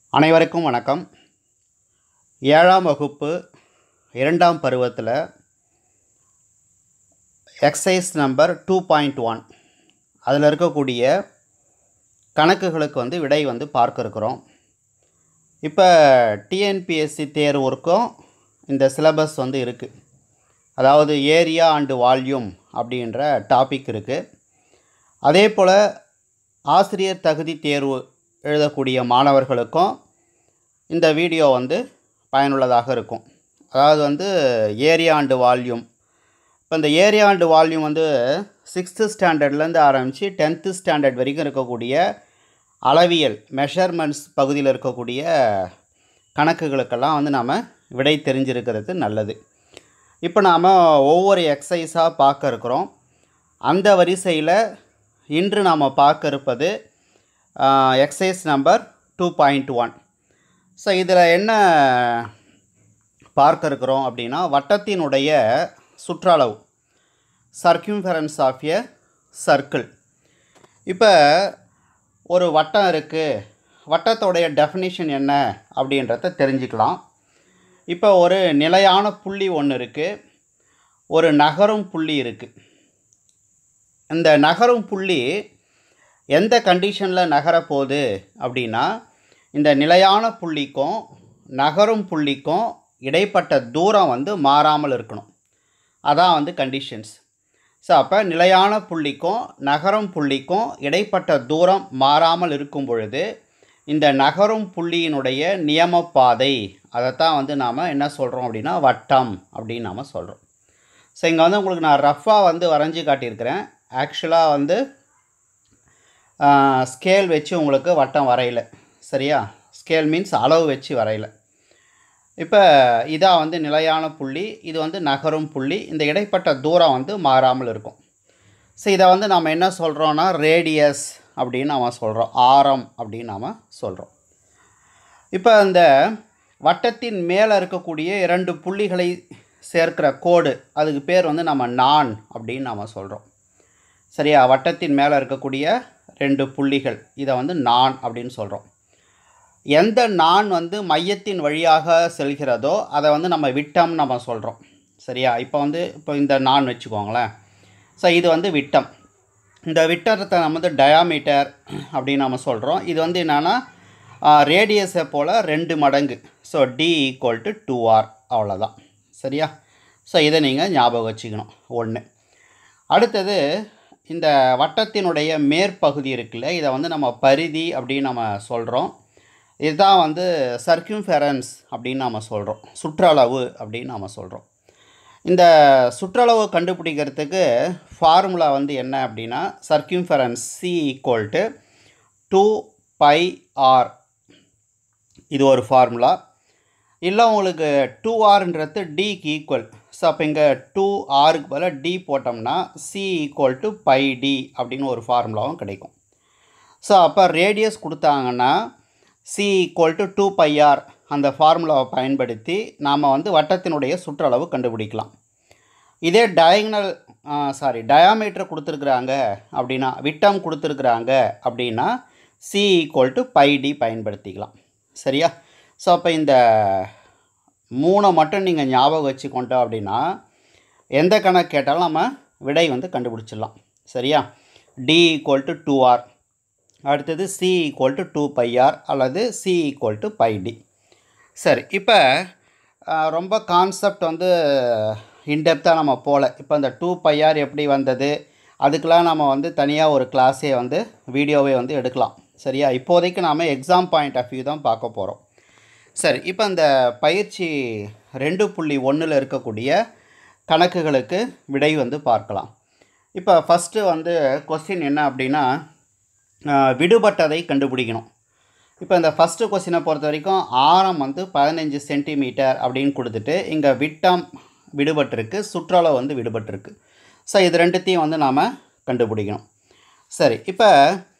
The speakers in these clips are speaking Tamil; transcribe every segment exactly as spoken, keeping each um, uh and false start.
அனைவருக்கும் வணக்கம். ஏழாம் வகுப்பு இரண்டாம் பருவத்தில் exercise number two point one அதில் இருக்கக்கூடிய கணக்குகளுக்கு வந்து விடை வந்து பார்க்க இருக்கிறோம். இப்போ டிஎன்பிஎஸ்சி தேர்வுக்கும் இந்த சிலபஸ் வந்து இருக்குது. அதாவது ஏரியா அண்டு வால்யூம் அப்படின்ற டாபிக் இருக்குது. அதே போல் ஆசிரியர் தகுதி தேர்வு எழுதக்கூடிய மாணவர்களுக்கும் இந்த வீடியோ வந்து பயனுள்ளதாக இருக்கும். அதாவது வந்து ஏரியா அண்டு வால்யூம். இப்போ இந்த ஏரியா அண்டு வால்யூம் வந்து சிக்ஸ்த்து ஸ்டாண்டர்ட்லேருந்து ஆரம்பித்து டென்த்து ஸ்டாண்டர்ட் வரைக்கும் இருக்கக்கூடிய அளவியல் மெஷர்மெண்ட்ஸ் பகுதியில் இருக்கக்கூடிய கணக்குகளுக்கெல்லாம் வந்து நாம் விடை தெரிஞ்சிருக்கிறது நல்லது. இப்போ நாம் ஒவ்வொரு எக்ஸசைஸாக பார்க்க இருக்கிறோம். அந்த வரிசையில் இன்று நாம் பார்க்க இருப்பது exercise number two point one. So இதில் என்ன பார்க்க இருக்கிறோம் அப்படின்னா, வட்டத்தினுடைய சுற்றளவு, சர்க்யூம்ஃபரன்ஸ் ஆஃப் எ சர்க்கிள். இப்போ ஒரு வட்டம் இருக்குது, வட்டத்தோடைய டெஃபினிஷன் என்ன அப்படின்றத தெரிஞ்சுக்கலாம். இப்போ ஒரு நிலையான புள்ளி ஒன்று இருக்குது, ஒரு நகரும் புள்ளி இருக்குது. இந்த நகரும் புள்ளி எந்த கண்டிஷனில் நகரப்போகுது அப்படின்னா, இந்த நிலையான புள்ளிக்கும் நகரும் புள்ளிக்கும் இடைப்பட்ட தூரம் வந்து மாறாமல் இருக்கணும். அதான் வந்து கண்டிஷன்ஸ். ஸோ அப்போ நிலையான புள்ளிக்கும் நகரும் புள்ளிக்கும் இடைப்பட்ட தூரம் மாறாமல் இருக்கும் பொழுது இந்த நகரும் புள்ளியினுடைய நியமப்பாதை, அதைத்தான் வந்து நாம் என்ன சொல்கிறோம் அப்படின்னா வட்டம் அப்படின்னு நாம் சொல்கிறோம். ஸோ இங்கே வந்து உங்களுக்கு நான் ரஃப்பாக வந்து வரைஞ்சி காட்டியிருக்கிறேன். ஆக்சுவலாக வந்து ஸ்கேல் வச்சு உங்களுக்கு வட்டம் வரையலை, சரியா? ஸ்கேல் மீன்ஸ் அளவு வச்சு வரையலை. இப்போ இதாக வந்து நிலையான புள்ளி, இது வந்து நகரும் புள்ளி. இந்த இடைப்பட்ட தூரம் வந்து மாறாமல் இருக்கும். ஸோ இதை வந்து நாம் என்ன சொல்கிறோன்னா ரேடியஸ் அப்படின்னு நாம் சொல்கிறோம், ஆரம் அப்படின்னு நாம் சொல்கிறோம். இப்போ இந்த வட்டத்தின் மேலே இருக்கக்கூடிய இரண்டு புள்ளிகளை சேர்க்கிற கோடு, அதுக்கு பேர் வந்து நம்ம நான் அப்படின்னு நாம் சொல்கிறோம், சரியா? வட்டத்தின் மேலே இருக்கக்கூடிய ரெண்டு புள்ளிகள், இதை வந்து நான் அப்படின்னு சொல்கிறோம். எந்த நான் வந்து மையத்தின் வழியாக செல்கிறதோ அதை வந்து நம்ம விட்டம் நம்ம சொல்கிறோம், சரியா? இப்போ வந்து இப்போ இந்த நான் வச்சுக்கோங்களேன். ஸோ இது வந்து விட்டம். இந்த விட்டத்தை நம்ம வந்து டயாமீட்டர் அப்படின்னு நம்ம சொல்கிறோம். இது வந்து என்னென்னா ரேடியஸை போல் ரெண்டு மடங்கு. So D equal to two R, அவ்வளோதான், சரியா? ஸோ இதை நீங்கள் ஞாபகம் வச்சுக்கணும். ஒன்று. அடுத்தது, இந்த வட்டத்தினுடைய மேற்பகுதி இருக்குல்ல, இதை வந்து நம்ம பரிதி அப்படின்னு நம்ம சொல்கிறோம். இதுதான் வந்து சர்க்யூம்ஃபெரன்ஸ் அப்படின்னு நாம் சொல்கிறோம், சுற்றளவு அப்படின்னு நாம் சொல்கிறோம். இந்த சுற்றளவு கண்டுபிடிக்கிறதுக்கு ஃபார்முலா வந்து என்ன அப்படின்னா, circumference C equal to two pi R, இது ஒரு ஃபார்முலா. இல்லை உங்களுக்கு டூ ஆர்ன்றது டிக்கு ஈக்குவல். ஸோ அப்போ இங்கே டூ ஆருக்கு பதில் டி போட்டோம்னா C equal to pi D அப்படின்னு ஒரு ஃபார்முலாவும் கிடைக்கும். ஸோ அப்போ ரேடியஸ் கொடுத்தாங்கன்னா C equal to two pi R, அந்த ஃபார்முலாவை பயன்படுத்தி நாம் வந்து வட்டத்தினுடைய சுற்றளவு கண்டுபிடிக்கலாம். இதே டயகனல் சாரி டயாமீட்டர் கொடுத்துருக்குறாங்க அப்படின்னா, விட்டம் கொடுத்துருக்குறாங்க அப்படின்னா C equal to pi D பயன்படுத்திக்கலாம், சரியா? ஸோ அப்போ இந்த மூணை மட்டும் நீங்கள் ஞாபகம் வச்சுக்கொண்டோம் அப்படின்னா எந்த கணக்கு கேட்டாலும் நம்ம விடை வந்து கண்டுபிடிச்சிடலாம், சரியா? D equal to two R, அடுத்தது C equal to two pi R அல்லது C equal to pi D. சரி, இப்போ ரொம்ப கான்செப்ட் வந்து இன்டெப்த்தாக நம்ம போகல. இப்போ இந்த டூ பை ஆர் எப்படி வந்தது, அதுக்கெலாம் நம்ம வந்து தனியாக ஒரு கிளாஸே வந்து வீடியோவே வந்து எடுக்கலாம், சரியா? இப்போதைக்கு நாம் எக்ஸாம் பாயிண்ட் ஆஃப் வியூ தான் பார்க்க போகிறோம். சரி, இப்போ இந்த பயிற்சி ரெண்டு புள்ளி ஒன்றில் இருக்கக்கூடிய கணக்குகளுக்கு விடை வந்து பார்க்கலாம். இப்போ ஃபஸ்ட்டு வந்து கொஸ்டின் என்ன அப்படின்னா, விடுபட்டதை கண்டுபிடிக்கணும். இப்போ இந்த ஃபஸ்ட்டு கொஸ்டினை பொறுத்த வரைக்கும் ஆரம் வந்து பதினஞ்சு சென்டிமீட்டர் அப்படின்னு கொடுத்துட்டு இங்கே விட்டம் விடுபட்டிருக்கு, சுற்றளவு வந்து விடுபட்டிருக்கு. ஸோ இது ரெண்டுத்தையும் வந்து நாம் கண்டுபிடிக்கணும். சரி, இப்போ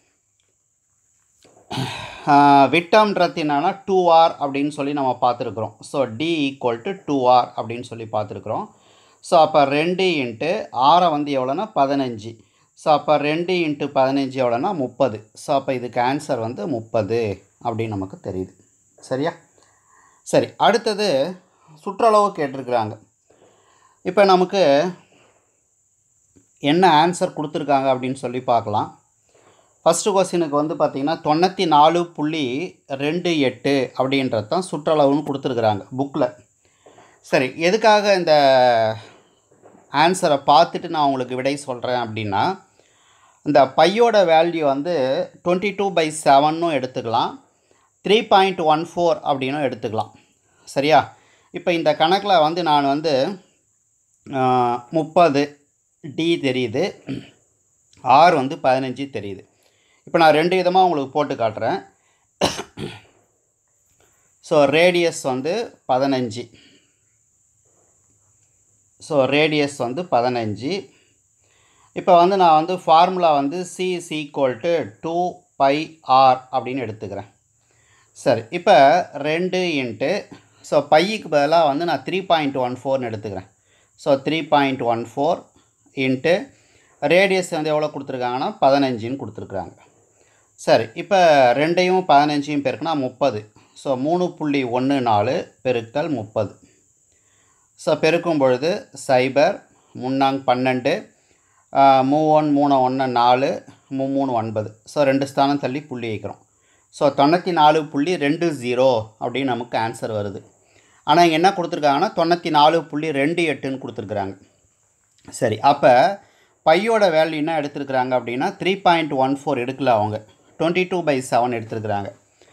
விட்டம்ன்றது என்னன்னா டூ ஆர் அப்படின்னு சொல்லி நம்ம பார்த்துருக்குறோம். So D equal to two R அப்படின்னு சொல்லி பார்த்துருக்குறோம். ஸோ அப்போ ரெண்டு இன்ட்டு ஆரை வந்து எவ்வளோனா பதினஞ்சு. ஸோ அப்போ ரெண்டு இன்ட்டு பதினஞ்சு எவ்வளோனா முப்பது. ஸோ அப்போ இதுக்கு ஆன்சர் வந்து முப்பது அப்படின்னு நமக்கு தெரியுது. சரியா? சரி, அடுத்தது சுற்றளவு கேட்டிருக்கிறாங்க. இப்போ நமக்கு என்ன ஆன்சர் கொடுத்துருக்காங்க அப்படின்னு சொல்லி பார்க்கலாம். ஃபஸ்ட்டு கொஸ்டினுக்கு வந்து பார்த்திங்கன்னா தொண்ணூற்றி நாலு புள்ளி ரெண்டு எட்டு அப்படின்றது தான் சுற்றளவுன்னு கொடுத்துருக்குறாங்க புக்கில். சரி, எதுக்காக இந்த ஆன்சரை பார்த்துட்டு நான் உங்களுக்கு விடை சொல்கிறேன் அப்படின்னா, இந்த பையோட வேல்யூ வந்து டுவெண்ட்டி டூ பை செவன்னும் எடுத்துக்கலாம், த்ரீ பாயிண்ட் ஒன் ஃபோர் அப்படின்னும் எடுத்துக்கலாம். சரியா? இப்போ இந்த கணக்கில் வந்து நான் வந்து முப்பது டி தெரியுது, ஆர் வந்து பதினஞ்சு தெரியுது. இப்போ நான் ரெண்டு விதமாக உங்களுக்கு போட்டு காட்டுறேன். ஸோ ரேடியஸ் வந்து பதினஞ்சு, ஸோ ரேடியஸ் வந்து பதினஞ்சு. இப்போ வந்து நான் வந்து ஃபார்முலா வந்து C is equal to two pi R அப்படின்னு எடுத்துக்கிறேன். சரி, இப்போ ரெண்டு இன்ட்டு ஸோ பைக்கு பதிலாக வந்து நான் த்ரீ பாயிண்ட் ஒன் ஃபோர்னு எடுத்துக்கிறேன். So three point one four into radius வந்து எவ்வளோ கொடுத்துருக்காங்கன்னா பதினஞ்சுன்னு கொடுத்துருக்குறாங்க. சரி, இப்போ ரெண்டையும் பதினஞ்சையும் பெருக்குனா முப்பது. ஸோ மூணு புள்ளி ஒன்று நாலு பெருக்கல் முப்பது. ஸோ பெருக்கும் பொழுது சைபர் முன்னாங் பன்னெண்டு, மூணு மூணு ஒன்று நாலு, மூ மூணு ஒன்பது. ஸோ ரெண்டு ஸ்தானம் தள்ளி புள்ளி வைக்கிறோம். ஸோ தொண்ணூற்றி நாலு புள்ளி ரெண்டு ஜீரோ அப்படின்னு நமக்கு ஆன்சர் வருது. ஆனால் இங்கே என்ன கொடுத்துருக்காங்கன்னா தொண்ணூற்றி நாலு புள்ளி ரெண்டு எட்டுன்னு கொடுத்துருக்குறாங்க. சரி, அப்போ பையோட வேல்யூ என்ன எடுத்துருக்குறாங்க அப்படின்னா த்ரீ பாயிண்ட் ஒன் ஃபோர் எடுக்கல, அவங்க டுவெண்ட்டி டூ பை செவன் எடுத்துருக்குறாங்க.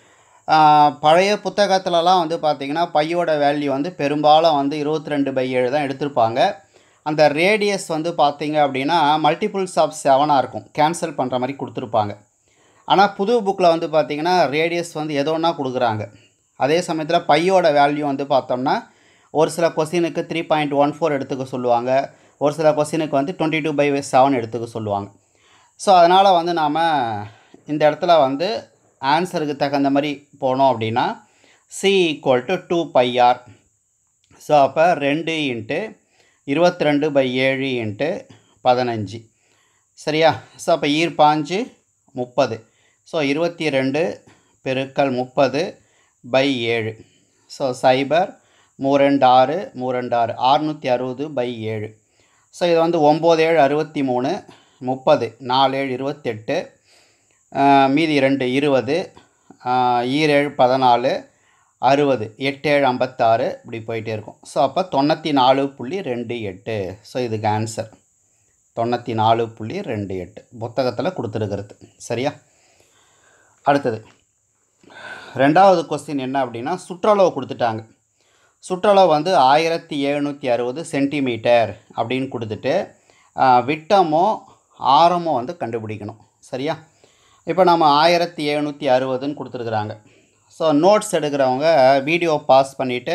பழைய புத்தகத்துலலாம் வந்து பார்த்திங்கன்னா பையோட வேல்யூ வந்து பெரும்பாலும் வந்து இருபத்தி ரெண்டு பை ஏழு தான் எடுத்திருப்பாங்க. அந்த ரேடியஸ் வந்து பார்த்திங்க அப்படின்னா மல்டிபிள்ஸ் ஆஃப் செவனாக இருக்கும், கேன்சல் பண்ணுற மாதிரி கொடுத்துருப்பாங்க. ஆனால் புது புக்கில் வந்து பார்த்திங்கன்னா ரேடியஸ் வந்து எதோ ஒன்றா கொடுக்குறாங்க. அதே சமயத்தில் பையோட வேல்யூ வந்து பார்த்தோம்னா ஒரு சில கொஸ்டினுக்கு த்ரீ பாயிண்ட் ஒன் ஃபோர் எடுத்துக்க சொல்லுவாங்க, ஒரு சில கொஸ்டினுக்கு வந்து டுவெண்ட்டி டூ பை செவன் எடுத்துக்க சொல்லுவாங்க. ஸோ அதனால் வந்து நாம் இந்த இடத்துல வந்து ஆன்சருக்கு தகுந்த மாதிரி போனோம் அப்படின்னா C equal to two pi R. So அப்போ ரெண்டு இன்ட்டு இருபத்தி ரெண்டு பை ஏழு இன்ட்டு பதினஞ்சு. சரியா? ஸோ அப்போ ஈர் பாஞ்சு முப்பது. ஸோ இருபத்தி ரெண்டு பெருக்கல் முப்பது பை ஏழு. ஸோ சைபர் மூ ரெண்டு ஆறு, மூ ரெண்டு ஆறு, அறுநூற்றி அறுபது பை ஏழு. ஸோ இது வந்து ஒம்பது ஏழு அறுபத்தி மூணு, முப்பது, நாலு ஏழு இருபத்தெட்டு, மீதி ரெண்டு இருபது, ஈரேழு பதினாலு, அறுபது, எட்டு ஏழு ஐம்பத்தாறு, இப்படி போயிட்டே இருக்கும். ஸோ அப்போ தொண்ணூற்றி நாலு புள்ளி ரெண்டு எட்டு. ஸோ இதுக்கு ஆன்சர் தொண்ணூற்றி நாலு புள்ளி ரெண்டு எட்டு புத்தகத்தில் கொடுத்துருக்கிறது. சரியா? அடுத்தது ரெண்டாவது கொஸ்டின் என்ன அப்படின்னா சுற்றளவு கொடுத்துட்டாங்க. சுற்றளவு வந்து ஆயிரத்தி எழுநூற்றி அறுபது சென்டிமீட்டர் அப்படின்னு கொடுத்துட்டு விட்டமோ ஆரமோ வந்து கண்டுபிடிக்கணும். சரியா? இப்போ நம்ம ஆயிரத்தி எழுநூற்றி அறுபதுன்னு கொடுத்துருக்குறாங்க. ஸோ நோட்ஸ் எடுக்கிறவங்க வீடியோ பாஸ் பண்ணிவிட்டு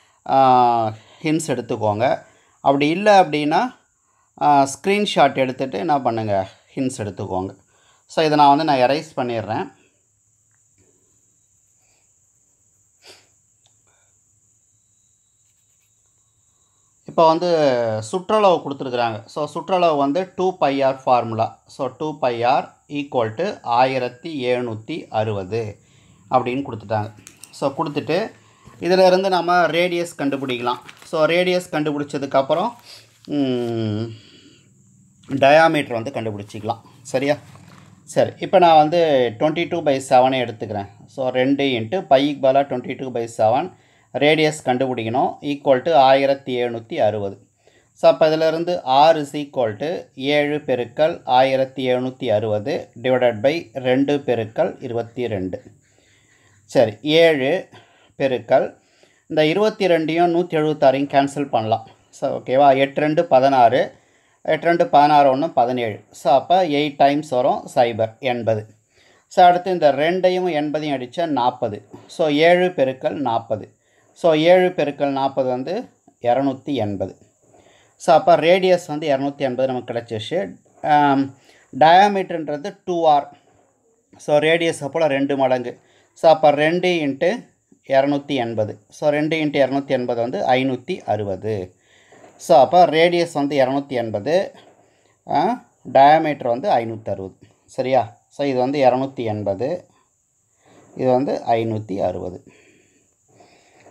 ஹின்ஸ் எடுத்துக்கோங்க. அப்படி இல்லை அப்படின்னா ஸ்க்ரீன்ஷாட் எடுத்துகிட்டு என்ன பண்ணுங்கள், ஹின்ஸ் எடுத்துக்கோங்க. ஸோ இதை நான் வந்து நான் எரைஸ் பண்ணிடுறேன். இப்போ வந்து சுற்றளவு கொடுத்துருக்குறாங்க. ஸோ சுற்றளவு வந்து two pi R formula. So two pi R equal to ஆயிரத்தி எழுநூற்றி அறுபது அப்படின்னு கொடுத்துட்டாங்க. ஸோ கொடுத்துட்டு இதிலிருந்து நம்ம ரேடியஸ் கண்டுபிடிக்கலாம். ஸோ ரேடியஸ் கண்டுபிடிச்சதுக்கப்புறம் டயாமீட்டர் வந்து கண்டுபிடிச்சிக்கலாம். சரியா? சரி, இப்போ நான் வந்து டுவெண்ட்டி டூ பை செவனை எடுத்துக்கிறேன். ஸோ ரெண்டு இன்ட்டு பைக்கு பதிலாக twenty two by seven radius கண்டுபிடிக்கணும், ஈக்குவல் டு ஆயிரத்தி எழுநூற்றி அறுபது. ஸோ அப்போ இதிலிருந்து ஆர் இஸ் ஈக்குவல் டு ஏழு பெருக்கல் ஆயிரத்தி எழுநூற்றி அறுபது டிவைடட் பை ரெண்டு பெருக்கல் இருபத்தி ரெண்டு. சரி, ஏழு பெருக்கல் இந்த இருபத்தி ரெண்டையும் நூற்றி எழுபத்தாறையும் கேன்சல் பண்ணலாம். ஸோ ஓகேவா? எட்டு ரெண்டு பதினாறு, எட்டு ரெண்டு பதினாறு ஒன்று பதினேழு. ஸோ அப்போ எயிட் டைம்ஸ் வரும், சைபர் எண்பது. ஸோ அடுத்து இந்த ரெண்டையும் எண்பதையும் அடித்தா நாற்பது. ஸோ ஏழு பெருக்கல் நாற்பது. ஸோ ஏழு பெருக்கல் நாற்பது வந்து இரநூத்தி எண்பது. ஸோ அப்போ ரேடியஸ் வந்து இரநூத்தி எண்பது நமக்கு கிடச்சிச்சு. டயாமீட்டர்ன்றது டூ ஆர். ஸோ ரேடியஸ் அப்போல் ரெண்டு மடங்கு. ஸோ அப்போ ரெண்டு இன்ட்டு இரநூத்தி எண்பது. ஸோ ரெண்டு இன்ட்டு இரநூத்தி எண்பது வந்து ஐநூற்றி அறுபது. ஸோ அப்போ ரேடியஸ் வந்து இரநூத்தி எண்பது, டயாமீட்டர் வந்து ஐநூற்றி அறுபது. சரியா? ஸோ இது வந்து இரநூத்தி எண்பது, இது வந்து ஐநூற்றி அறுபது.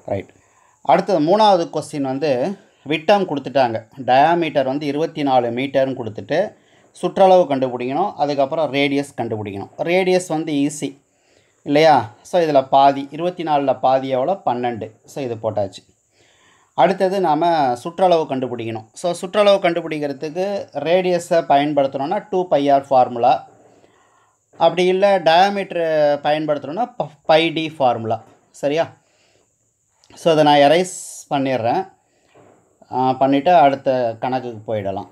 ரைட். அடுத்தது மூணாவது கொஸ்டின் வந்து விட்டம் கொடுத்துட்டாங்க. டயாமீட்டர் வந்து இருபத்தி நாலு மீட்டர்னு கொடுத்துட்டு சுற்றளவு கண்டுபிடிக்கணும். அதுக்கப்புறம் ரேடியஸ் கண்டுபிடிக்கணும். ரேடியஸ் வந்து ஈஸி இல்லையா? ஸோ இதில் பாதி இருபத்தி நாலில் பாதி எவ்வளோ? பன்னெண்டு. ஸோ இது போட்டாச்சு. அடுத்தது நாம் சுற்றளவு கண்டுபிடிக்கணும். ஸோ சுற்றளவு கண்டுபிடிக்கிறதுக்கு ரேடியஸை பயன்படுத்தணும்னா டூ பை ஆர் ஃபார்முலா, அப்படி இல்லை டயாமீட்ரு பயன்படுத்தணும்னா பை டி ஃபார்முலா. சரியா? ஸோ அதை நான் எரைஸ் பண்ணிடுறேன். பண்ணிவிட்டு அடுத்த கணக்குக்கு போயிடலாம்.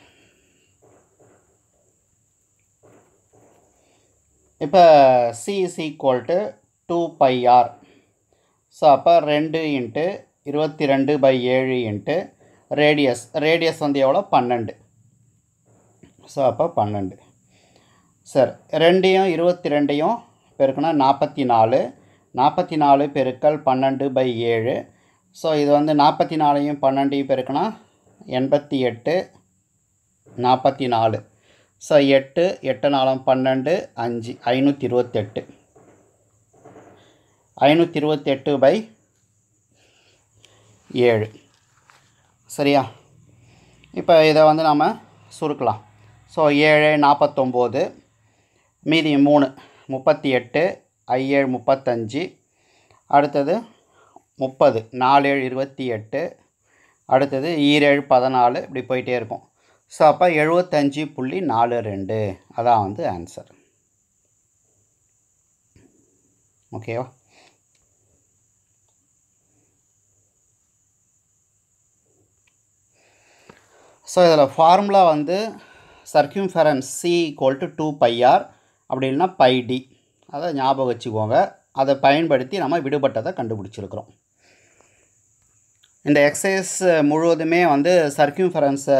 இப்போ C is equal to two pi R. So அப்போ ரெண்டு இன்ட்டு இருபத்தி ரெண்டு பை ஏழு இன்ட்டு ரேடியஸ். ரேடியஸ் வந்து எவ்வளோ? பன்னெண்டு. ஸோ அப்போ பன்னெண்டு. சார் ரெண்டையும் இருபத்தி ரெண்டையும் பெருக்குனா நாற்பத்தி நாலு. நாற்பத்தி நாலு பெருக்கல் பன்னெண்டு பை ஏழு. ஸோ இது வந்து நாற்பத்தி நாலையும் பன்னெண்டையும் பெருக்குனா எண்பத்தி எட்டு, நாற்பத்தி நாலு. ஸோ எட்டு எட்டு நாலும் பன்னெண்டு, அஞ்சு, ஐநூற்றி இருபத்தெட்டு. ஐநூற்றி இருபத்தெட்டு பை ஏழு. சரியா? இப்போ இதை வந்து நாம் சுருக்கலாம். ஸோ ஏழு நாற்பத்தொம்போது, மீதி மூணு முப்பத்தி எட்டு, ஐஏழு முப்பத்தஞ்சு, அடுத்தது முப்பது, நாலு ஏழு இருபத்தி எட்டு, அடுத்தது ஈரேழு பதினாலு, இப்படி போயிட்டே இருக்கும். ஸோ அப்போ எழுபத்தஞ்சி புள்ளி நாலு ரெண்டு அதான் வந்து ஆன்சர். ஓகேவா? ஸோ இதில் ஃபார்முலா வந்து circumference C equal to two pi R, அப்படி இல்லைன்னா பை டி. அதை ஞாபகம் வச்சுக்கோங்க. அதை பயன்படுத்தி நம்ம விடுபட்டதை கண்டுபிடிச்சிருக்கிறோம். இந்த எக்ஸசைஸ் முழுவதுமே வந்து சர்க்யூம்ஃபெரன்ஸை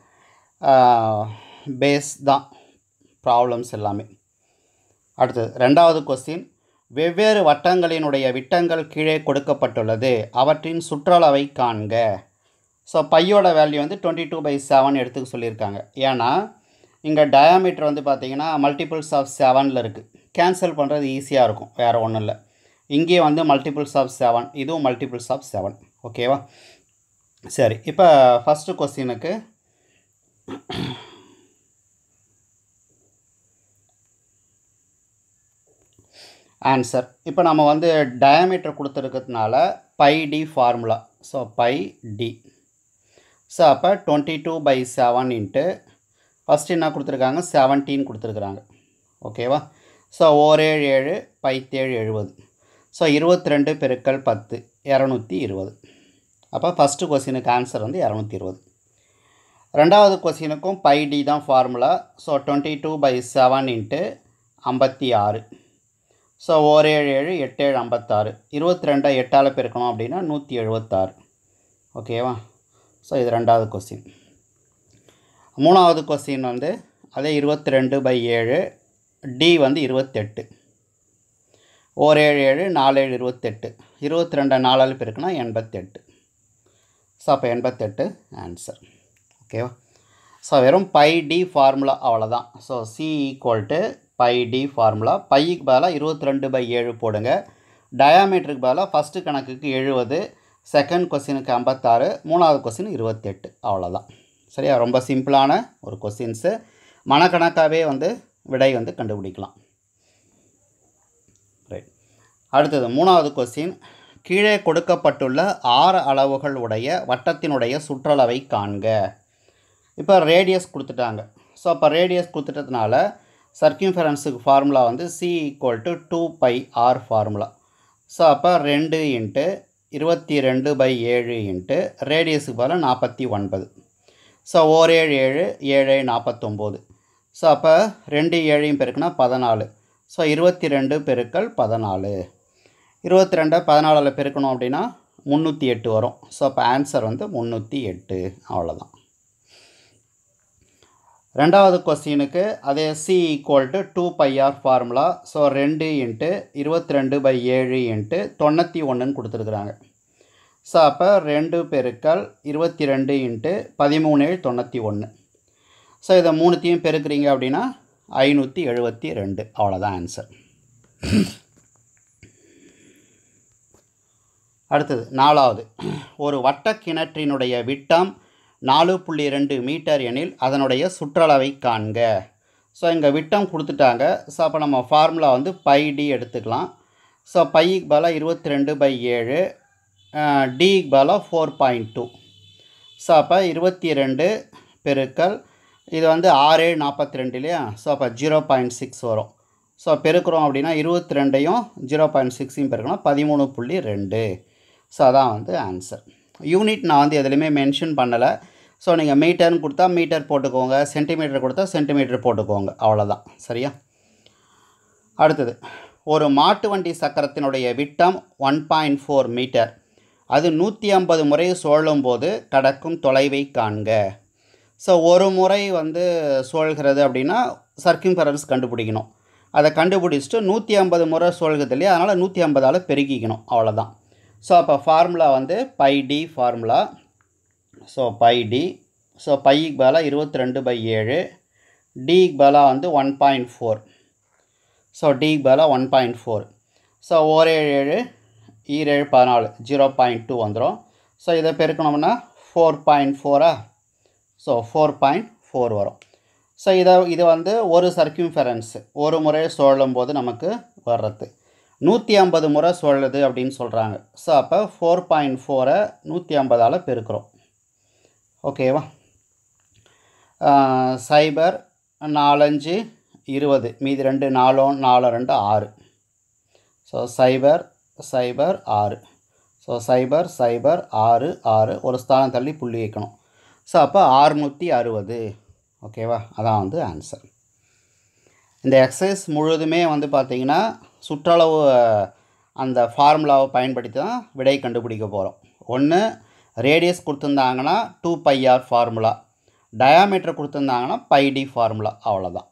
பேஸ் தான் ப்ராப்ளம்ஸ் எல்லாமே. அடுத்தது ரெண்டாவது கொஸ்டின், வெவ்வேறு வட்டங்களினுடைய விட்டங்கள் கீழே கொடுக்கப்பட்டுள்ளது, அவற்றின் சுற்றளவை காண்க. ஸோ பையோட வேல்யூ வந்து டுவெண்ட்டி டூ பை செவன் எடுத்துக்க சொல்லியிருக்காங்க. ஏன்னா இங்கே டயாமீட்டர் வந்து பார்த்திங்கன்னா மல்டிபிள்ஸ் ஆஃப் செவனில் இருக்குது. கேன்சல் பண்ணுறது ஈஸியாக இருக்கும், வேறு ஒன்றும் இல்லை. இங்கே வந்து மல்டிபிள்ஸ் ஆஃப் செவன், இதுவும் மல்டிபிள்ஸ் ஆஃப் செவன். ஓகேவா? சரி, இப்போ ஃபஸ்ட்டு கொஸ்டினுக்கு ஆன்சர். இப்போ நம்ம வந்து டயாமீட்டர் கொடுத்துருக்கிறதுனால pi D formula. So pi D. So அப்போ twenty two by seven into first என்ன கொடுத்துருக்காங்க? செவன்டீன் கொடுத்துருக்குறாங்க. ஓகேவா? ஸோ ஓரேழு ஏழு, பைத்தேழு எழுபது. ஸோ இருபத்தி ரெண்டு பெருக்கல் பத்து, இரநூத்தி இருபது. அப்போ ஃபஸ்ட்டு கொஸ்டினுக்கு ஆன்சர் வந்து இரநூத்தி இருபது. ரெண்டாவது கொஸ்டினுக்கும் பை டி தான் formula. So twenty two by seven into ஐம்பத்தி ஆறு. ஸோ ஓரேழு ஏழு, எட்டேழு ஐம்பத்தாறு. இருபத்தி ரெண்டை எட்டால் பெருக்கணும் அப்படின்னா நூற்றி எழுபத்தாறு. ஓகேவா? ஸோ இது ரெண்டாவது கொஸ்டின். மூணாவது கொஸ்டின் வந்து அதே இருபத்தி ரெண்டு பை ஏழு, டி வந்து இருபத்தெட்டு. ஓரேழு ஏழு, நாலேழு இருபத்தெட்டு. இருபத்தி ரெண்டை நாலால் பெருக்குனா எண்பத்தெட்டு. ஸோ அப்போ எண்பத்தெட்டு ஆன்சர். ஓகேவா? ஸோ வெறும் பை டி ஃபார்முலா அவ்வளோதான். So C equal to pi D formula. பைக்கு பதிலாக இருபத்தி ரெண்டு பை ஏழு போடுங்க. டயாமீட்டருக்கு பதிலாக ஃபஸ்ட்டு கணக்குக்கு எழுபது, செகண்ட் கொஸ்டினுக்கு ஐம்பத்தாறு, மூணாவது கொஸ்டின் இருபத்தெட்டு. அவ்வளோதான். சரியா? ரொம்ப சிம்பிளான ஒரு கொஸ்டின்ஸு. மனக்கணக்காகவே வந்து விடை வந்து கண்டுபிடிக்கலாம். ரைட். அடுத்தது மூணாவது கொஸ்டின், கீழே கொடுக்கப்பட்டுள்ள ஆறு அளவுகள் உடைய வட்டத்தினுடைய சுற்றளவை காண்க. இப்போ ரேடியஸ் கொடுத்துட்டாங்க. ஸோ அப்போ ரேடியஸ் கொடுத்துட்டதுனால சர்க்யூம்ஃபெரன்ஸுக்கு ஃபார்முலா வந்து C equal to two pi R formula. So அப்போ ரெண்டு இன்ட்டு இருபத்தி ரெண்டு பை ஏழு இன்ட்டு ரேடியஸுக்கு பதிலாக நாற்பத்தி ஒன்பது. ஸோ ஓரேழு ஏழு, ஏழு நாற்பத்தொம்போது. ஸோ அப்போ ரெண்டு ஏழையும் பெருக்குனா பதினாலு. ஸோ இருபத்தி ரெண்டு பெருக்கல் பதினாலு. இருபத்தி ரெண்டை பதினாலில் பெருக்கணும் அப்படின்னா முந்நூற்றி எட்டு வரும். ஸோ அப்போ ஆன்சர் வந்து முந்நூற்றி எட்டு. அவ்வளோதான். ரெண்டாவது கொஸ்டினுக்கு அதே C equal to two pi R formula. So ரெண்டு இன்ட்டு இருபத்தி ரெண்டு பை ஏழு இன்ட்டு தொண்ணூற்றி ஒன்றுன்னு கொடுத்துருக்குறாங்க. ஸோ அப்போ ரெண்டு பெருக்கல் இருபத்தி ரெண்டு இன்ட்டு பதிமூணு ஏழு தொண்ணூற்றி ஒன்று. ஸோ இதை மூணுத்தையும் பெருக்கிறீங்க அப்படின்னா ஐநூற்றி எழுபத்தி ரெண்டு. அவ்வளோதான் ஆன்சர். அடுத்தது நாலாவது, ஒரு வட்ட கிணற்றினுடைய விட்டம் நாலு புள்ளி ரெண்டு மீட்டர் எனில் அதனுடைய சுற்றளவை காண்க. ஸோ இங்கே விட்டம் கொடுத்துட்டாங்க. ஸோ அப்போ நம்ம ஃபார்முலா வந்து பை டி எடுத்துக்கலாம். ஸோ பைக்கு பதிலாக இருபத்தி ரெண்டு பை ஏழு, டிக்கு பதிலாக ஃபோர் பாயிண்ட் டூ. ஸோ அப்போ இருபத்தி ரெண்டு பெருக்கல் இது வந்து ஆறு நாற்பத்தி ரெண்டு இல்லையா. ஸோ அப்போ ஜீரோ பாயிண்ட் சிக்ஸ் வரும். ஸோ பெருக்கிறோம் அப்படின்னா இருபத்தி ரெண்டையும் ஜீரோ பாயிண்ட் சிக்ஸையும் பெருக்கணும் பதிமூணு புள்ளி ரெண்டு. ஸோ அதான் வந்து ஆன்சர். யூனிட் நான் வந்து எதுலையுமே மென்ஷன் பண்ணலை. ஸோ நீங்கள் மீட்டர்னு கொடுத்தா மீட்டர் போட்டுக்கோங்க, சென்டிமீட்டர் கொடுத்தா சென்டிமீட்டர் போட்டுக்கோங்க, அவ்வளோதான். சரியா? அடுத்தது, ஒரு மாட்டு வண்டி சக்கரத்தினுடைய விட்டம் ஒன் பாயிண்ட் ஃபோர் மீட்டர். அது நூற்றி ஐம்பது முறை சுழலும் போது கடக்கும் தொலைவை காண்க. ஸோ ஒரு முறை வந்து சுழல்கிறது அப்படின்னா சர்க்கிம்ஃபரன்ஸ் கண்டுபிடிக்கணும். அதை கண்டுபிடிச்சிட்டு நூற்றி ஐம்பது முறை சுழல்கிறது இல்லையா, அதனால் நூற்றி ஐம்பதால் பெருக்கிக்கணும், அவ்வளோதான். ஸோ அப்போ ஃபார்முலா வந்து pi D formula. So pi D. So பைக்கு பதிலாக இருபத்தி ரெண்டு பை ஏழு, டிக்கு பதிலாக வந்து ஒன் பாயிண்ட் ஃபோர். ஸோ டிக்கு பதிலாக ஒன் பாயிண்ட் ஃபோர். ஸோ ஓர் ஏழு ஏழு ஈரேழு பதினாலு, ஜீரோ பாயிண்ட் டூ வந்துடும். ஸோ இதை பெருக்கணும்னா ஃபோர் பாயிண்ட் ஃபோரா. ஸோ ஃபோர் பாயிண்ட் ஃபோர் வரும். ஸோ இதை இது வந்து ஒரு சர்க்கிம்ஃபெரன்ஸு ஒரு முறை சுழலும் போது நமக்கு வர்றது. நூற்றி ஐம்பது முறை சுழலுது அப்படின்னு சொல்கிறாங்க. ஸோ அப்போ ஃபோர் பாயிண்ட் ஃபோரை நூற்றி ஐம்பதால் பெருக்கிறோம். ஓகேவா? சைபர் நாலஞ்சு இருபது, மீதி ரெண்டு நாலோ நாலு ரெண்டு ஆறு. ஸோ சைபர் சைபர் ஆறு. ஸோ சைபர் சைபர் ஆறு ஆறு, ஒரு ஸ்தானம் தள்ளி புள்ளி வைக்கணும். ஸோ அப்போ ஆறுநூற்றி அறுபது. ஓகேவா? அதான் வந்து ஆன்சர். இந்த எக்ஸசைஸ் முழுதுமே வந்து பார்த்திங்கன்னா சுற்றளவு அந்த ஃபார்முலாவை பயன்படுத்தி தான் விடை கண்டுபிடிக்க போகிறோம். ஒன்று ரேடியஸ் கொடுத்துருந்தாங்கன்னா two pi R formula, diameter கொடுத்துருந்தாங்கன்னா பை டி ஃபார்முலா, அவ்வளோதான்.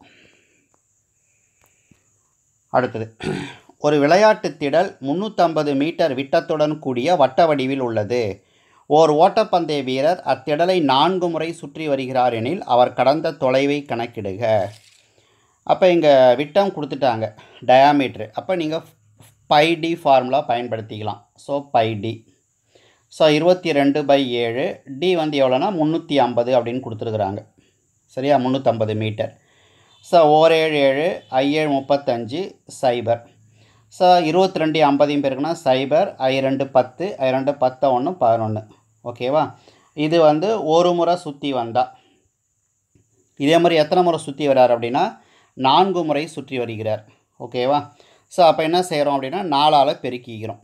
அடுத்தது, ஒரு விளையாட்டு திடல் முந்நூற்றம்பது மீட்டர் விட்டத்துடன் கூடிய வட்ட வடிவில் உள்ளது. ஓர் ஓட்டப்பந்தய வீரர் அத்திடலை நான்கு முறை சுற்றி வருகிறார் எனில் அவர் கடந்த தொலைவை கணக்கிடுக. அப்போ இங்கே விட்டம் கொடுத்துட்டாங்க, டயாமீட்ரு. அப்போ நீங்கள் பை டி ஃபார்முலா பயன்படுத்திக்கலாம். So pi D. ஸோ இருபத்தி ரெண்டு பை ஏழு, டி வந்து எவ்வளோனா முந்நூற்றி ஐம்பது அப்படின்னு கொடுத்துருக்குறாங்க. சரியா? முந்நூற்றம்பது மீட்டர். ஸோ ஓர் ஏழு ஏழு ஐ ஏழு முப்பத்தஞ்சு சைபர். ஸோ இருபத்தி ரெண்டு ஐம்பதையும் பேருக்குன்னா சைபர், ஐ ரெண்டு பத்து, ஐ ரெண்டு பத்து ஒன்று பதினொன்று. ஓகேவா? இது வந்து ஒரு முறை சுற்றி வந்தால். இதே மாதிரி எத்தனை முறை சுற்றி வர்றார் அப்படின்னா நான்கு முறை சுற்றி வருகிறார். ஓகேவா? ஸோ அப்போ என்ன செய்கிறோம் அப்படின்னா நாலால் பெருக்கிக்கிறோம்.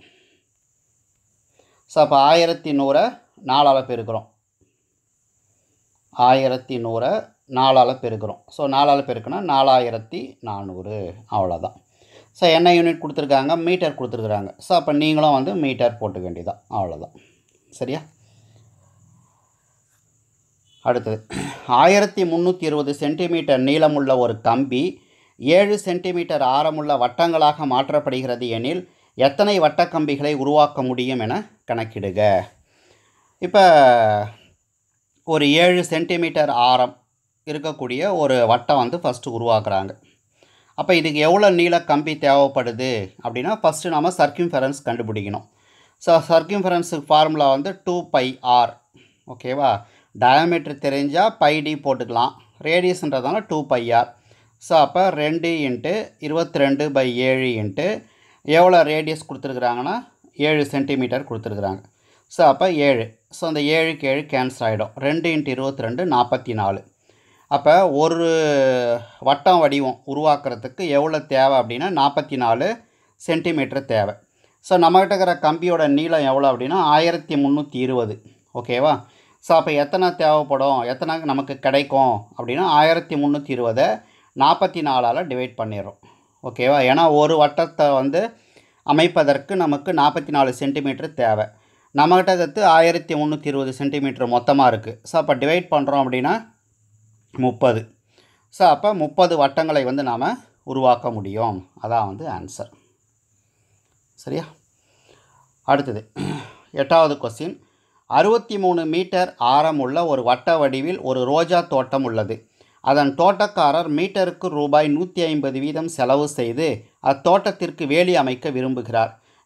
ஸோ அப்போ ஆயிரத்தி நூறை நாலால் பெருக்கிறோம். ஆயிரத்தி நூறை நாலால் பெருக்கிறோம். ஸோ நாலால் பெருக்குன்னா நாலாயிரத்தி நானூறு, அவ்வளோதான். ஸோ என்ன யூனிட் கொடுத்துருக்காங்க? மீட்டர் கொடுத்துருக்குறாங்க. ஸோ அப்போ நீங்களும் வந்து மீட்டர் போட்டுக்க வேண்டியதான், அவ்வளோதான். சரியா? அடுத்தது, ஆயிரத்தி முந்நூற்றி இருபது சென்டிமீட்டர் நீளமுள்ள ஒரு கம்பி ஏழு சென்டிமீட்டர் ஆரமுள்ள வட்டங்களாக மாற்றப்படுகிறது எனில் எத்தனை வட்டக்கம்பிகளை உருவாக்க முடியும் என கணக்கிடுக. இப்போ ஒரு ஏழு சென்டிமீட்டர் ஆரம் இருக்கக்கூடிய ஒரு வட்டம் வந்து ஃபஸ்ட்டு உருவாக்குறாங்க. அப்போ இதுக்கு எவ்வளோ நீள கம்பி தேவைப்படுது அப்படின்னா ஃபஸ்ட்டு நம்ம சர்க்கிம்ஃபெரன்ஸ் கண்டுபிடிக்கணும். ஸோ சர்க்கிம்ஃபெரன்ஸுக்கு ஃபார்முலா வந்து டூ பை ஆர். ஓகேவா? டயாமீட்டர் தெரிஞ்சால் பை டி போட்டுக்கலாம், ரேடியஸ்ன்றதால டூ பை ஆர். ஸோ அப்போ ரெண்டு இன்ட்டு இருபத்தி ரெண்டு பை ஏழு இன்ட்டு எவ்வளோ ரேடியஸ் கொடுத்துருக்குறாங்கன்னா ஏழு சென்டிமீட்டர் கொடுத்துருக்குறாங்க. ஸோ அப்போ ஏழு. ஸோ அந்த ஏழுக்கு ஏழு கேன்சல் ஆகிடும். ரெண்டு இன்ட்டு இருபத்தி ரெண்டு நாற்பத்தி நாலு. அப்போ ஒரு வட்டம் வடிவம் உருவாக்குறதுக்கு எவ்வளோ தேவை அப்படின்னா நாற்பத்தி நாலு சென்டிமீட்டர் தேவை. ஸோ நம்மகிட்ட இருக்கிற கம்பியோட நீளம் எவ்வளோ அப்படின்னா ஆயிரத்தி முந்நூற்றி இருபது. ஓகேவா? ஸோ அப்போ எத்தனை தேவைப்படும், எத்தனை நமக்கு கிடைக்கும் அப்படின்னா ஆயிரத்தி முந்நூற்றி இருபதை நாற்பத்தி நாலால் டிவைட் பண்ணிடுறோம். ஓகேவா? ஏன்னா ஒரு வட்டத்தை வந்து அமைப்பதற்கு நமக்கு நாற்பத்தி நாலு சென்டிமீட்டர் தேவை. நம்மகிட்ட இருக்கிறது ஆயிரத்தி முந்நூற்றி இருபது சென்டிமீட்டர் மொத்தமாக இருக்குது. ஸோ அப்போ டிவைட் பண்ணுறோம் அப்படின்னா முப்பது. ஸோ அப்போ முப்பது வட்டங்களை வந்து நாம் உருவாக்க முடியும். அதான் வந்து ஆன்சர். சரியா? அடுத்தது எட்டாவது கொஸ்டின். அறுபத்தி மூணு மீட்டர் ஆரமுள்ள ஒரு வட்ட வடிவில் ஒரு ரோஜா தோட்டம் உள்ளது. அதன் தோட்டக்காரர் மீட்டருக்கு ரூபாய் நூற்றி ஐம்பது வீதம் செலவு செய்து அத்தோட்டத்திற்கு வேலி அமைக்க விரும்புகிறார்.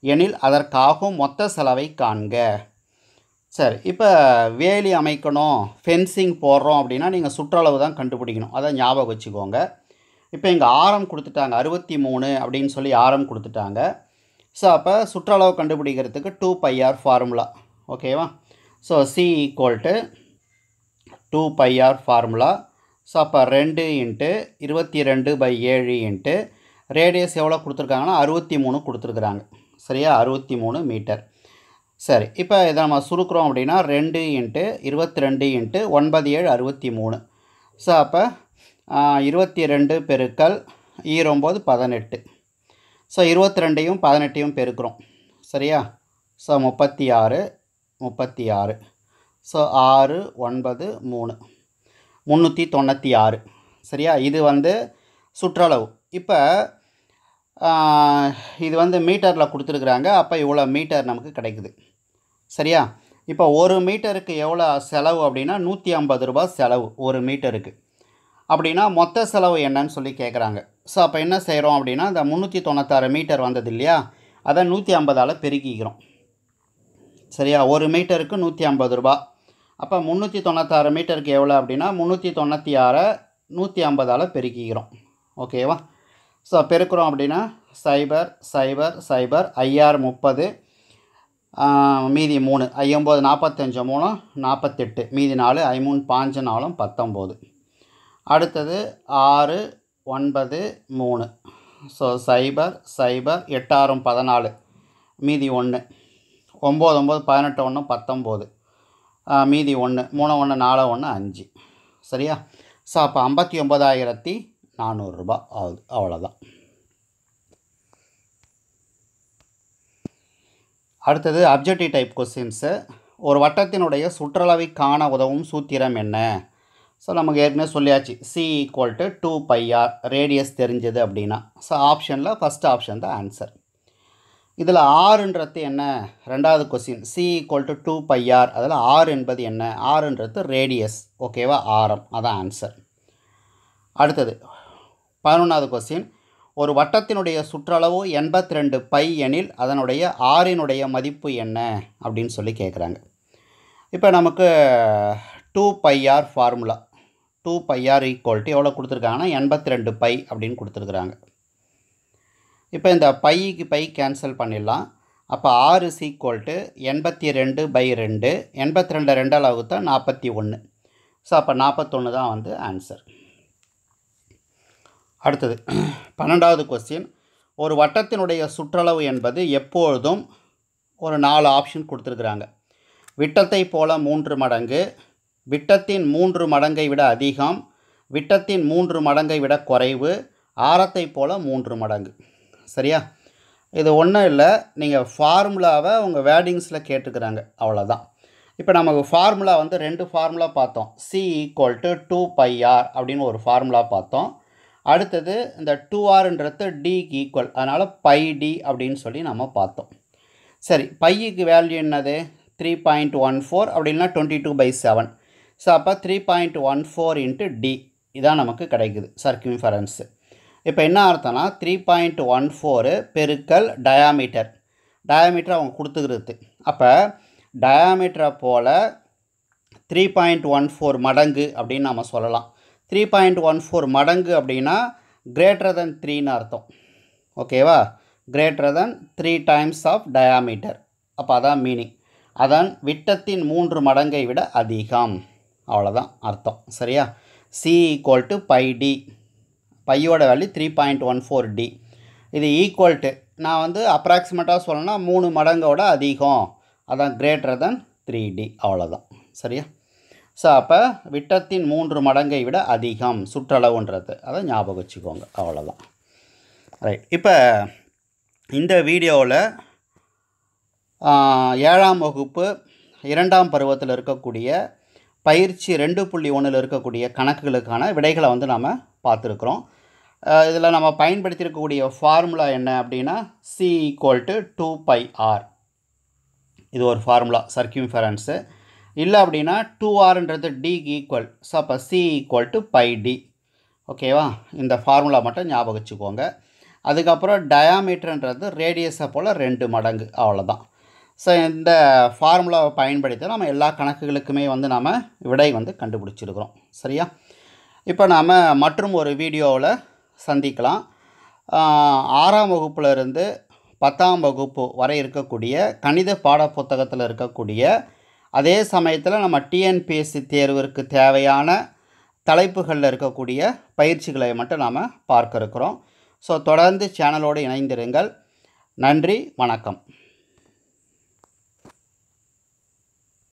எனில் அதற்காகும் மொத்த செலவை காண்க. சரி, இப்போ வேலி அமைக்கணும், ஃபென்சிங் போடுறோம் அப்படின்னா நீங்கள் சுற்றளவு தான் கண்டுபிடிக்கணும். அதை ஞாபகம் வச்சுக்கோங்க. இப்போ இங்கே ஆரம் கொடுத்துட்டாங்க, அறுபத்தி மூணு அப்படின்னு சொல்லி ஆரம் கொடுத்துட்டாங்க. ஸோ அப்போ சுற்றளவு கண்டுபிடிக்கிறதுக்கு டூ பை ஆர் ஃபார்முலா. ஓகேவா? So C equal to two pi R formula. So அப்போ ரெண்டு இன்ட்டு இருபத்தி ரெண்டு பை ஏழு இன்ட்டு ரேடியஸ் எவ்வளோ கொடுத்துருக்காங்கன்னா அறுபத்தி மூணு கொடுத்துருக்குறாங்க. சரியா? அறுபத்தி மூணு மீட்டர். சரி, இப்போ இதை நம்ம சுருக்கிறோம் அப்படின்னா ரெண்டு இன்ட்டு இருபத்தி ரெண்டு இன்ட்டு ஒன்பது ஏழு அறுபத்தி மூணு. ஸோ அப்போ இருபத்தி ரெண்டு பெருக்கல் ஈரொம்பது பதினெட்டு. ஸோ இருபத்தி ரெண்டையும் பதினெட்டையும் பெருக்கிறோம். சரியா? ஸோ முப்பத்தி ஆறு முப்பத்தி ஆறு. ஸோ ஆறு ஒன்பது மூணு முந்நூற்றி தொண்ணூற்றி ஆறு. சரியா? இது வந்து சுற்றளவு. இப்போ இது வந்து மீட்டரில் கொடுத்துருக்குறாங்க. அப்போ இவ்வளோ மீட்டர் நமக்கு கிடைக்குது. சரியா? இப்போ ஒரு மீட்டருக்கு எவ்வளோ செலவு அப்படின்னா நூற்றி ஐம்பது ரூபா செலவு ஒரு மீட்டருக்கு. அப்படின்னா மொத்த செலவு என்னன்னு சொல்லி கேட்குறாங்க. ஸோ அப்போ என்ன செய்கிறோம் அப்படின்னா இந்த முந்நூற்றி தொண்ணூத்தாறு மீட்டர் வந்தது இல்லையா, அதை நூற்றி ஐம்பதால் பெருக்கிக்கிறோம். சரியா? ஒரு மீட்டருக்கு நூற்றி ஐம்பது ரூபா. அப்போ முந்நூற்றி தொண்ணூத்தாறு மீட்டருக்கு எவ்வளோ அப்படின்னா முந்நூற்றி தொண்ணூற்றி ஆறை நூற்றி ஐம்பதால் பெருக்கிக்கிறோம். ஓகேவா? ஸோ பெருக்கிறோம் அப்படின்னா சைபர் சைபர் சைபர் ஐஆர் முப்பது, மீதி மூணு ஐம்பது நாற்பத்தஞ்சு மூணு நாற்பத்தெட்டு, மீதி நாலு ஐமூணு பாஞ்சு நாலும் பத்தொம்போது. அடுத்தது ஆறு ஒன்பது மூணு. ஸோ சைபர் சைபர் எட்டாயிரம் பதினாலு, மீதி ஒன்று ஒம்பது ஒம்பது பதினெட்டு ஒன்று பத்தொம்போது, மீதி ஒன்று மூணு ஒன்று நாலு ஒன்று அஞ்சு. சரியா? ஸோ அப்போ ஐம்பத்தி ஒம்பதாயிரத்தி நானூறுரூபா ஆகுது. அவ்வளோதான். அடுத்தது அப்ஜெக்டிவ் டைப் கொஸ்டின்ஸு. ஒரு வட்டத்தினுடைய சுற்றளவை காண உதவும் சூத்திரம் என்ன? ஸோ நமக்கு ஏற்கனவே சொல்லியாச்சு, C equal to two pi R, radius தெரிஞ்சது அப்படின்னா. ஸோ ஆப்ஷனில் ஃபஸ்ட் ஆப்ஷன் தான் ஆன்சர். இதில் ஆறுன்றது என்ன? ரெண்டாவது question C equal to two pi R, அதில் ஆர் என்பது என்ன? ஆறுன்றது ரேடியஸ். ஓகேவா? ஆரம், அதான் ஆன்சர். அடுத்தது பதினொன்றாவது கொஸ்டின், ஒரு வட்டத்தினுடைய சுற்றளவு எண்பத்தி ரெண்டு பை எனில் அதனுடைய ஆரினுடைய மதிப்பு என்ன அப்படின்னு சொல்லி கேட்குறாங்க. இப்போ நமக்கு two pi R formula. Two pi R equal to எவ்வளோ கொடுத்துருக்காங்கன்னா எண்பத்தி ரெண்டு பை அப்படின்னு கொடுத்துருக்குறாங்க. இப்போ இந்த பைக்கு பை கேன்சல் பண்ணிடலாம். அப்போ ஆறு இஸ் ஈக்குவல் டு எண்பத்தி ரெண்டு பை ரெண்டு, எண்பத்தி ரெண்டு ரெண்டால் வகுத்தா நாற்பத்தி ஒன்று. ஸோ அப்போ நாற்பத்தொன்று தான் வந்து ஆன்சர். அடுத்தது பன்னெண்டாவது கொஸ்டின், ஒரு வட்டத்தினுடைய சுற்றளவு என்பது எப்பொழுதும் ஒரு நாலு ஆப்ஷன் கொடுத்துருக்குறாங்க. விட்டத்தை போல மூன்று மடங்கு, விட்டத்தின் மூன்று மடங்கை விட அதிகம், விட்டத்தின் மூன்று மடங்கை விட குறைவு, ஆரத்தை போல மூன்று மடங்கு. சரியா? இது ஒன்றும் இல்லை, நீங்கள் ஃபார்முலாவை உங்கள் வேர்டிங்ஸில் கேட்டுக்கிறாங்க, அவ்வளோதான். இப்போ நமக்கு ஃபார்முலா வந்து ரெண்டு ஃபார்முலா பார்த்தோம். C equal to two pi R அப்படின்னு ஒரு ஃபார்முலா பார்த்தோம். அடுத்தது இந்த டூ ஆர்ன்றது டிக்கு ஈக்குவல், அதனால் பை டி அப்படின்னு சொல்லி நம்ம பார்த்தோம். சரி, பைக்கு வேல்யூ என்னது? த்ரீ பாயிண்ட் ஒன் ஃபோர் அப்படின்னா twenty two by seven. So அப்போ three point one four into D இதான் நமக்கு கிடைக்குது சர்க்கியூம்ஃபரன்ஸு. இப்போ என்ன அர்த்தம்னா த்ரீ பாயிண்ட் ஒன் ஃபோரு பெருக்கல் டயாமீட்டர். டயாமீட்டர் அவங்க கொடுத்துக்கிறது. அப்போ டயாமீட்டரை போல் த்ரீ பாயிண்ட் ஒன் ஃபோர் மடங்கு அப்படின்னு நம்ம சொல்லலாம். த்ரீ பாயிண்ட் ஒன் ஃபோர் மடங்கு அப்படின்னா கிரேட்டர் தென் த்ரீன்னு அர்த்தம். ஓகேவா? Greater than three times of diameter. அப்போ அதான் மீனிங். அதன் விட்டத்தின் மூன்று மடங்கை விட அதிகம், அவ்வளோதான் அர்த்தம். சரியா? C equal to pi D, பையோட value three point one four D. இது ஈக்குவல் டு நான் வந்து அப்ராக்சிமேட்டாக சொல்லணும்னா மூணு மடங்கோட அதிகம், அதான் கிரேட்டர் தென் த்ரீ டி, அவ்வளோதான். சரியா? ஸோ அப்போ விட்டத்தின் மூன்று மடங்கை விட அதிகம் சுற்றளவுன்றது, அதை ஞாபகம் வச்சுக்கோங்க, அவ்வளோதான். ரைட். இப்போ இந்த வீடியோவில் ஏழாம் வகுப்பு இரண்டாம் பருவத்தில் இருக்கக்கூடிய பயிற்சி ரெண்டு புள்ளி ஒன்றில் இருக்கக்கூடிய கணக்குகளுக்கான விடைகளை வந்து நம்ம பார்த்துருக்குறோம். இதில் நம்ம பயன்படுத்தியிருக்கக்கூடிய ஃபார்முலா என்ன அப்படின்னா C equal to two pi R, இது ஒரு ஃபார்முலா சர்க்கியூம்ஃபரன்ஸு. இல்லை அப்படின்னா டூ ஆர்ன்றது டிக்கு ஈக்குவல். ஸோ அப்போ C equal to pi D. ஓகேவா? இந்த ஃபார்முலா மட்டும் ஞாபகம் வச்சுக்கோங்க. அதுக்கப்புறம் டயாமீட்டர்ன்றது ரேடியஸை போல் ரெண்டு மடங்கு, அவ்வளோதான். ஸோ இந்த ஃபார்முலாவை பயன்படுத்தி நம்ம எல்லா கணக்குகளுக்குமே வந்து நாம் விடை வந்து கண்டுபிடிச்சிருக்கிறோம். சரியா? இப்போ நாம் மற்றும் ஒரு வீடியோவில் சந்திக்கலாம். ஆறாம் வகுப்புலேருந்து பத்தாம் வகுப்பு வரை இருக்கக்கூடிய கணித பாடப்புத்தகத்தில் இருக்கக்கூடிய, அதே சமயத்தில் நம்ம டிஎன்பிஎஸ்சி தேர்விற்கு தேவையான தலைப்புகளில் இருக்கக்கூடிய பயிற்சிகளை மட்டும் நாம் பார்க்க இருக்கிறோம். ஸோ தொடர்ந்து சேனலோடு இணைந்திருங்கள். நன்றி, வணக்கம்.